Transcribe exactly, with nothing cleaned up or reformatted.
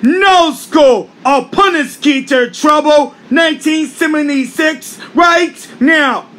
No school. Opponents get their trouble. nineteen seventy-six right now.